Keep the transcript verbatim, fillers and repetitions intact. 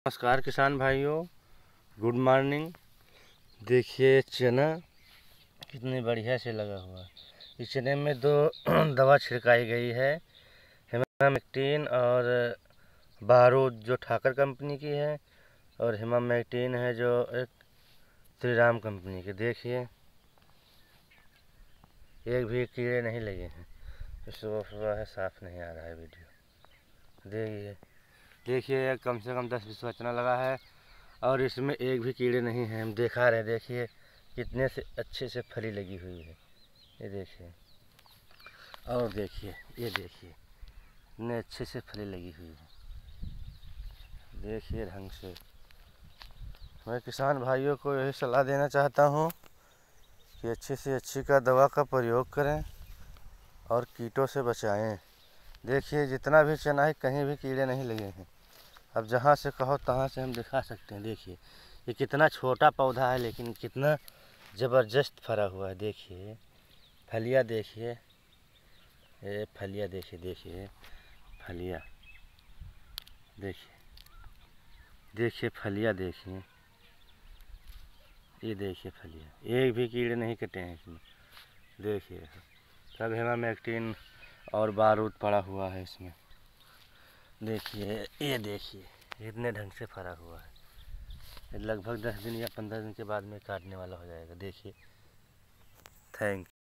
नमस्कार किसान भाइयों, गुड मॉर्निंग। देखिए चना कितनी बढ़िया से लगा हुआ है। इस चने में दो दवा छिड़काई गई है, हिमामेक्टिन और बारूद जो ठाकर कंपनी की है, और हिमामेक्टिन है जो एक श्रीराम कंपनी की। देखिए एक भी कीड़े नहीं लगे हैं। सुबह सुबह है, साफ नहीं आ रहा है वीडियो। देखिए देखिए कम से कम दस बीस चना लगा है और इसमें एक भी कीड़े नहीं हैं। हम दिखा रहे हैं, देखिए कितने से अच्छे से फली लगी हुई है। ये देखिए, और देखिए ये देखिए इतने अच्छे से फली लगी हुई है। देखिए ढंग से। मैं किसान भाइयों को यही सलाह देना चाहता हूँ कि अच्छी से अच्छी का दवा का प्रयोग करें और कीटों से बचाएं। देखिए जितना भी चना है, कहीं भी कीड़े नहीं लगे हैं। अब जहाँ से कहो तहाँ से हम दिखा सकते हैं। देखिए ये कितना छोटा पौधा है, लेकिन कितना ज़बरदस्त फरा हुआ है। देखिए फलियाँ, देखिए ये फलियाँ, देखिए देखिए फलियाँ, देखिए देखिए फलियाँ, देखिए ये देखिए फलियाँ, एक भी कीड़े नहीं कटे हैं इसमें। देखिए सब हिमामेक्टिन और बारूद पड़ा हुआ है इसमें। देखिए ये देखिए इतने ढंग से फरा हुआ है। लगभग दस दिन या पंद्रह दिन के बाद में काटने वाला हो जाएगा। देखिए, थैंक